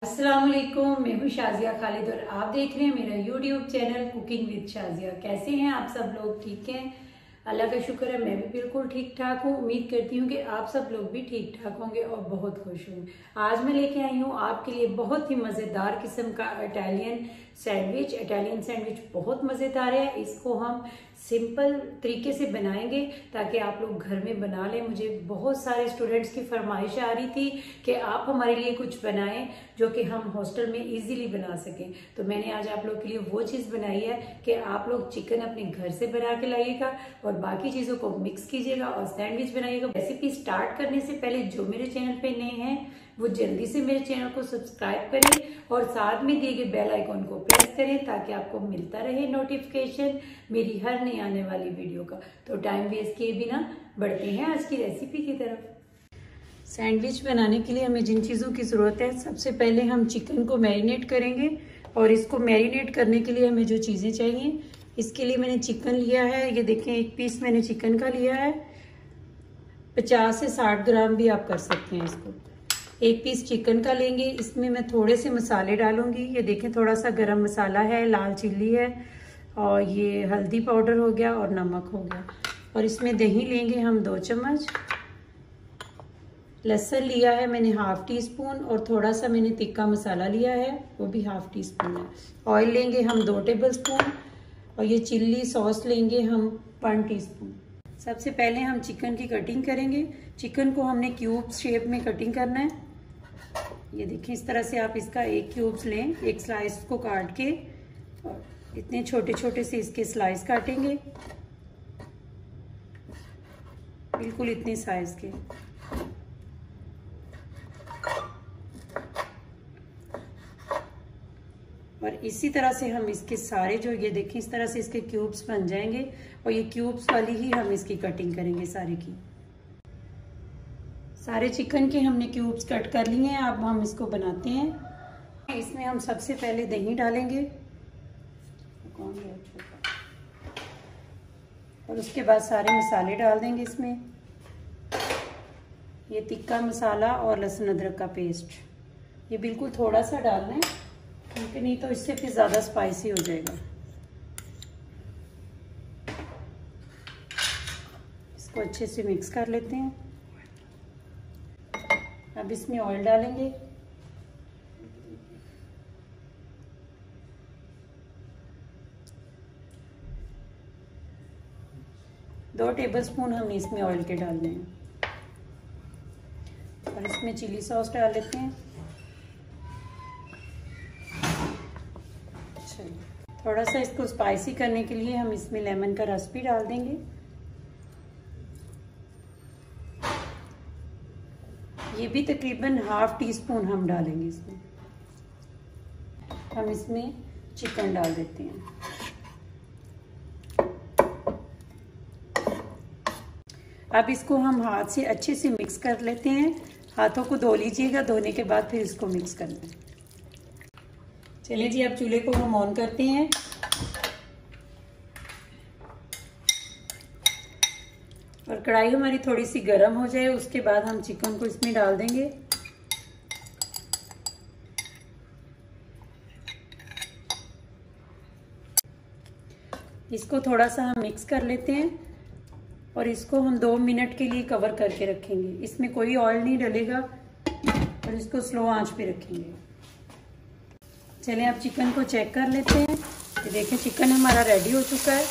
अस्सलाम वालेकुम, मैं हूँ शाजिया खालिद और आप देख रहे हैं मेरा YouTube channel cooking with Shazia. कैसे हैं आप सब लोग? ठीक हैं, अल्लाह का शुक्र है। मैं भी बिल्कुल ठीक ठाक हूँ। उम्मीद करती हूँ कि आप सब लोग भी ठीक ठाक होंगे और बहुत खुश हूँ। आज मैं लेके आई हूँ आपके लिए बहुत ही मज़ेदार किस्म का इटालियन सैंडविच। इटालियन सैंडविच बहुत मज़ेदार है। इसको हम सिंपल तरीके से बनाएंगे ताकि आप लोग घर में बना लें। मुझे बहुत सारे स्टूडेंट्स की फरमाइश आ रही थी कि आप हमारे लिए कुछ बनाएं जो कि हम हॉस्टल में इजीली बना सकें। तो मैंने आज आप लोग के लिए वो चीज़ बनाई है कि आप लोग चिकन अपने घर से बना के लाइएगा और बाकी चीज़ों को मिक्स कीजिएगा और सैंडविच बनाइएगा। रेसिपी स्टार्ट करने से पहले जो मेरे चैनल पे नए हैं वो जल्दी से मेरे चैनल को सब्सक्राइब करें और साथ में दिए गए बेल आइकॉन को प्रेस करें ताकि आपको मिलता रहे नोटिफिकेशन मेरी हर नई आने वाली वीडियो का। तो टाइम वेस्ट किए बिना बढ़ते हैं आज की रेसिपी की तरफ। सैंडविच बनाने के लिए हमें जिन चीज़ों की ज़रूरत है, सबसे पहले हम चिकन को मैरिनेट करेंगे और इसको मैरिनेट करने के लिए हमें जो चीज़ें चाहिए, इसके लिए मैंने चिकन लिया है। ये देखें, एक पीस मैंने चिकन का लिया है। 50 से 60 ग्राम भी आप कर सकते हैं इसको। एक पीस चिकन का लेंगे। इसमें मैं थोड़े से मसाले डालूंगी। ये देखें, थोड़ा सा गरम मसाला है, लाल चिल्ली है और ये हल्दी पाउडर हो गया और नमक हो गया। और इसमें दही लेंगे हम 2 चम्मच। लहसुन लिया है मैंने ½ टीस्पून और थोड़ा सा मैंने तिक्का मसाला लिया है, वो भी ½ टीस्पून है। ऑयल लेंगे हम 2 टेबलस्पून और ये चिल्ली सॉस लेंगे हम 1 टीस्पून। सबसे पहले हम चिकन की कटिंग करेंगे। चिकन को हमने क्यूब शेप में कटिंग करना है। ये देखिए, इस तरह से आप इसका एक क्यूब्स लें, एक स्लाइस को काट के और इतने छोटे छोटे से इसके स्लाइस काटेंगे, बिल्कुल इतने साइज के। और इसी तरह से हम इसके सारे जो, ये देखें, इस तरह से इसके क्यूब्स बन जाएंगे और ये क्यूब्स वाली ही हम इसकी कटिंग करेंगे सारे की। सारे चिकन के हमने क्यूब्स कट कर लिए हैं। अब हम इसको बनाते हैं। इसमें हम सबसे पहले दही डालेंगे और उसके बाद सारे मसाले डाल देंगे इसमें। ये तिक्का मसाला और लहसुन अदरक का पेस्ट, ये बिल्कुल थोड़ा सा डालना है क्योंकि नहीं तो इससे फिर ज़्यादा स्पाइसी हो जाएगा। इसको अच्छे से मिक्स कर लेते हैं। अब इसमें ऑयल डालेंगे। दो टेबलस्पून हमने इसमें ऑयल के डालने हैं और इसमें चिली सॉस डाल लेते हैं। थोड़ा सा इसको स्पाइसी करने के लिए हम इसमें लेमन का रस भी डाल देंगे। ये भी तकरीबन ½ टीस्पून हम डालेंगे इसमें। हम इसमें चिकन डाल देते हैं। अब इसको हम हाथ से अच्छे से मिक्स कर लेते हैं। हाथों को धो लीजिएगा, धोने के बाद फिर इसको मिक्स करना है। चलिए जी, अब चूल्हे को हम ऑन करते हैं। और कढ़ाई हमारी थोड़ी सी गर्म हो जाए, उसके बाद हम चिकन को इसमें डाल देंगे। इसको थोड़ा सा हम मिक्स कर लेते हैं और इसको हम 2 मिनट के लिए कवर करके रखेंगे। इसमें कोई ऑयल नहीं डलेगा और इसको स्लो आंच पे रखेंगे। चलें, अब चिकन को चेक कर लेते हैं। ये देखें, चिकन हमारा रेडी हो चुका है।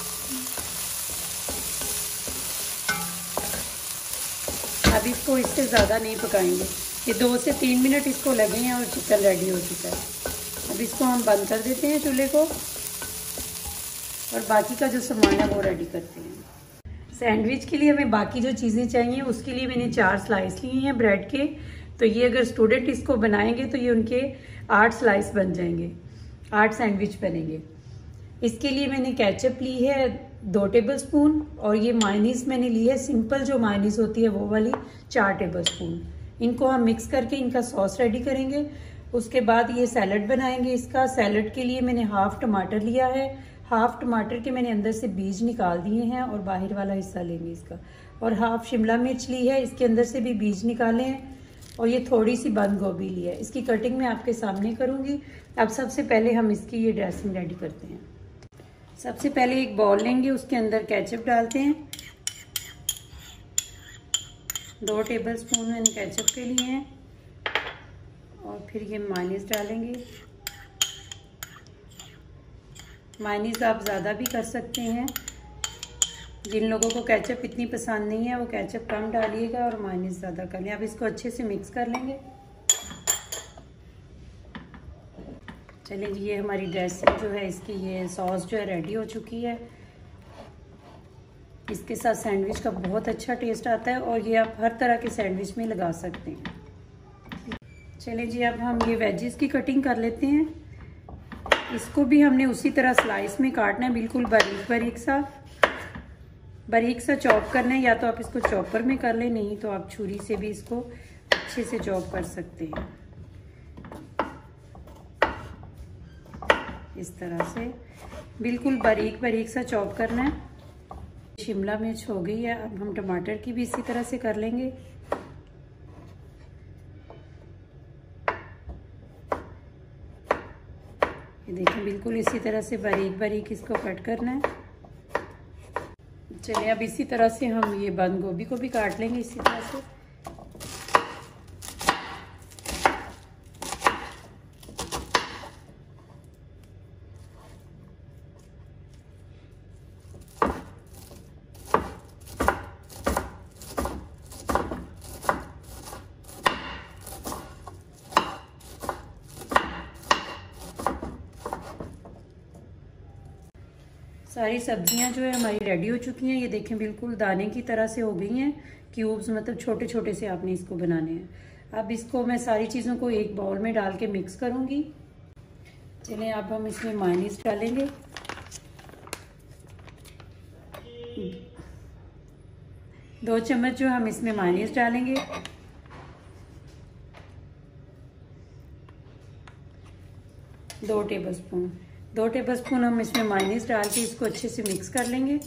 अब इसको इससे ज़्यादा नहीं पकाएंगे। ये 2 से 3 मिनट इसको लगे हैं और चिकन रेडी हो चुका है। अब इसको हम बंद कर देते हैं चूल्हे को और बाकी का जो सामान है वो रेडी करते हैं। सैंडविच के लिए हमें बाकी जो चीज़ें चाहिए, उसके लिए मैंने 4 स्लाइस लिए हैं ब्रेड के। तो ये अगर स्टूडेंट इसको बनाएंगे तो ये उनके 8 स्लाइस बन जाएंगे, 8 सैंडविच बनेंगे। इसके लिए मैंने केचप ली है 2 टेबलस्पून और ये मायोनीज मैंने ली है, सिंपल जो मायोनीज होती है वो वाली, 4 टेबलस्पून। इनको हम मिक्स करके इनका सॉस रेडी करेंगे। उसके बाद ये सैलड बनाएंगे। इसका सैलड के लिए मैंने ½ टमाटर लिया है। ½ टमाटर के मैंने अंदर से बीज निकाल दिए हैं और बाहर वाला हिस्सा लेंगे इसका। और ½ शिमला मिर्च ली है, इसके अंदर से भी बीज निकाले हैं। और ये थोड़ी सी बंद गोभी ली है। इसकी कटिंग मैं आपके सामने करूँगी। अब सबसे पहले हम इसकी ये ड्रेसिंग रेडी करते हैं। सबसे पहले एक बाउल लेंगे, उसके अंदर केचप डालते हैं। 2 टेबलस्पून मैंने केचप के लिए हैं। और फिर ये मायोनीज डालेंगे। मायोनीज आप ज़्यादा भी कर सकते हैं। जिन लोगों को केचप इतनी पसंद नहीं है वो केचप कम डालिएगा और मायोनीज ज़्यादा कर लें। अब इसको अच्छे से मिक्स कर लेंगे। चलिए जी, ये हमारी ड्रेसिंग जो है, इसकी ये सॉस जो है रेडी हो चुकी है। इसके साथ सैंडविच का बहुत अच्छा टेस्ट आता है और ये आप हर तरह के सैंडविच में लगा सकते हैं। चलिए जी, अब हम ये वेजिस की कटिंग कर लेते हैं। इसको भी हमने उसी तरह स्लाइस में काटना है, बिल्कुल बारीक सा चॉप करना है। या तो आप इसको चॉपर में कर लें, नहीं तो आप छुरी से भी इसको अच्छे से चॉप कर सकते हैं। इस तरह से बिल्कुल बारीक सा चॉप करना है। शिमला मिर्च हो गई है। अब हम टमाटर की भी इसी तरह से कर लेंगे। ये देखिए, बिल्कुल इसी तरह से बारीक इसको कट करना है। चलिए, अब इसी तरह से हम ये बंद गोभी को भी काट लेंगे इसी तरह से। सारी सब्जियां जो है हमारी रेडी हो चुकी हैं। ये देखें, बिल्कुल दाने की तरह से हो गई हैं। क्यूब्स मतलब छोटे छोटे से आपने इसको बनाने हैं। अब इसको मैं सारी चीज़ों को एक बाउल में डाल के मिक्स करूंगी। चलिए, अब हम इसमें मायोनीज डालेंगे। 2 चम्मच जो हम इसमें मायोनीज डालेंगे। दो टेबलस्पून हम इसमें मायोनीज डाल के इसको अच्छे से मिक्स कर लेंगे।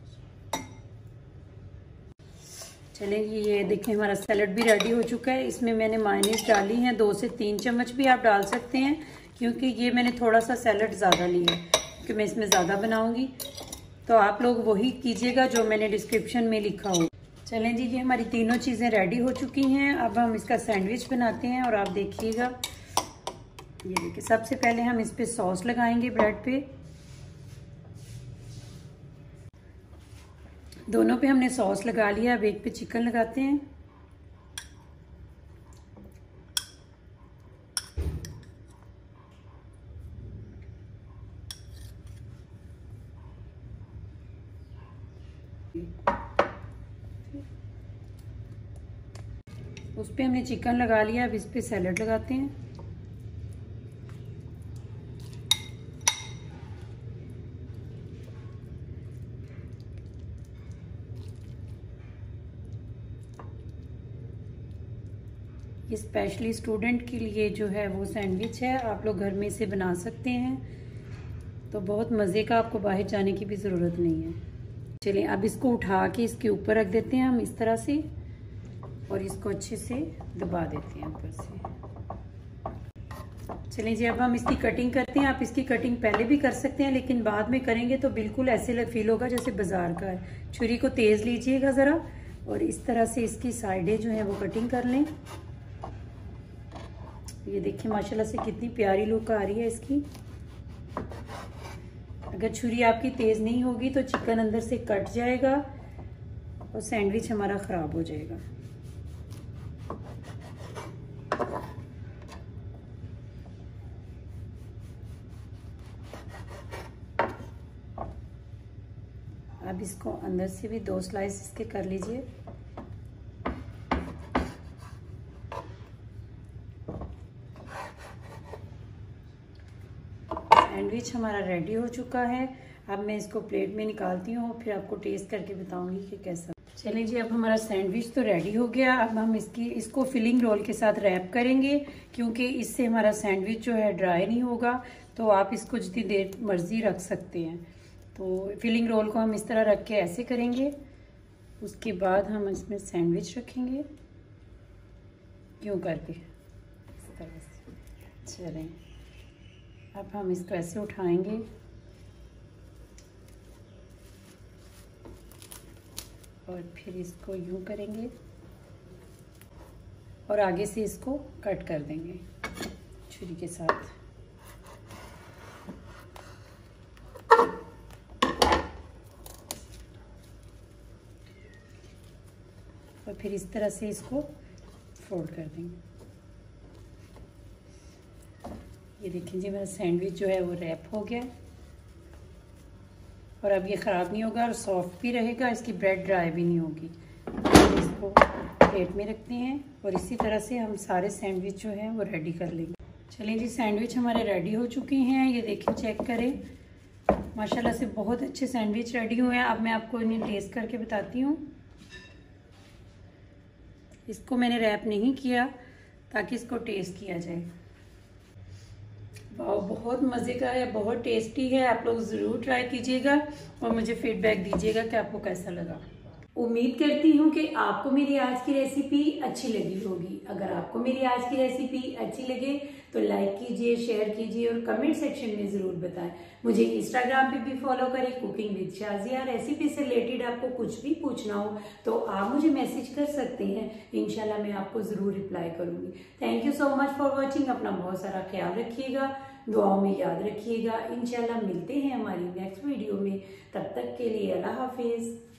चलिए, ये देखें, हमारा सैलड भी रेडी हो चुका है। इसमें मैंने मायोनीज डाली है 2 से 3 चम्मच भी आप डाल सकते हैं, क्योंकि ये मैंने थोड़ा सा सैलड ज़्यादा लिया है क्योंकि मैं इसमें ज़्यादा बनाऊंगी। तो आप लोग वही कीजिएगा जो मैंने डिस्क्रिप्शन में लिखा हो। चलें जी, ये हमारी तीनों चीज़ें रेडी हो चुकी हैं। अब हम इसका सैंडविच बनाते हैं और आप देखिएगा। ये देखिए, सबसे पहले हम इस पे सॉस लगाएंगे ब्रेड पे। दोनों पे हमने सॉस लगा लिया। अब एक पे चिकन लगाते हैं। उस पे हमने चिकन लगा लिया। अब इस पे सैलड लगाते हैं। ये स्पेशली स्टूडेंट के लिए जो है वो सैंडविच है। आप लोग घर में इसे बना सकते हैं। तो बहुत मज़े का, आपको बाहर जाने की भी ज़रूरत नहीं है। चलिए, अब इसको उठा के इसके ऊपर रख देते हैं हम इस तरह से, और इसको अच्छे से दबा देते हैं ऊपर से। चलिए जी, अब हम इसकी कटिंग करते हैं। आप इसकी कटिंग पहले भी कर सकते हैं, लेकिन बाद में करेंगे तो बिल्कुल ऐसे फील होगा जैसे बाजार का है। छुरी को तेज़ लीजिएगा ज़रा, और इस तरह से इसकी साइडें जो है वो कटिंग कर लें। ये देखिए, माशाल्लाह से कितनी प्यारी लुक आ रही है इसकी। अगर छुरी आपकी तेज़ नहीं होगी तो चिकन अंदर से कट जाएगा और सैंडविच हमारा ख़राब हो जाएगा। अब इसको अंदर से भी 2 स्लाइस इसके कर लीजिए। सैंडविच हमारा रेडी हो चुका है। अब मैं इसको प्लेट में निकालती हूँ, फिर आपको टेस्ट करके बताऊंगी कि कैसा। चलिए जी, अब हमारा सैंडविच तो रेडी हो गया। अब हम इसको फिलिंग रोल के साथ रैप करेंगे, क्योंकि इससे हमारा सैंडविच जो है ड्राई नहीं होगा। तो आप इसको जितनी देर मर्जी रख सकते हैं। तो फिलिंग रोल को हम इस तरह रख के ऐसे करेंगे। उसके बाद हम इसमें सैंडविच रखेंगे। यूँ करके इस तरह से। चलें, अब हम इसको ऐसे उठाएंगे और फिर इसको यूँ करेंगे और आगे से इसको कट कर देंगे छुरी के साथ। और फिर इस तरह से इसको फोल्ड कर देंगे। ये देखें जी, मेरा सैंडविच जो है वो रैप हो गया और अब ये ख़राब नहीं होगा और सॉफ्ट भी रहेगा, इसकी ब्रेड ड्राई भी नहीं होगी। तो इसको प्लेट में रखते हैं और इसी तरह से हम सारे सैंडविच जो हैं वो रेडी कर लेंगे। चलिए जी, सैंडविच हमारे रेडी हो चुके हैं। ये देखिए, चेक करें, माशाल्लाह से बहुत अच्छे सैंडविच रेडी हुए हैं। अब मैं आपको इन्हें टेस्ट करके बताती हूँ। इसको मैंने रैप नहीं किया ताकि इसको टेस्ट किया जाए। वाह, बहुत मज़े का है, बहुत टेस्टी है। आप लोग ज़रूर ट्राई कीजिएगा और मुझे फीडबैक दीजिएगा कि आपको कैसा लगा। उम्मीद करती हूँ कि आपको मेरी आज की रेसिपी अच्छी लगी होगी। अगर आपको मेरी आज की रेसिपी अच्छी लगे तो लाइक कीजिए, शेयर कीजिए और कमेंट सेक्शन में ज़रूर बताएं। मुझे इंस्टाग्राम पे भी फॉलो करें, कुकिंग विद शाजिया। रेसिपी से रिलेटेड आपको कुछ भी पूछना हो तो आप मुझे मैसेज कर सकते हैं, इंशाल्लाह मैं आपको ज़रूर रिप्लाई करूँगी। Thank you so much for watching. अपना बहुत सारा ख्याल रखिएगा, दुआओं में याद रखिएगा। इंशाल्लाह मिलते हैं हमारी नेक्स्ट वीडियो में। तब तक के लिए अल्लाह हाफिज़।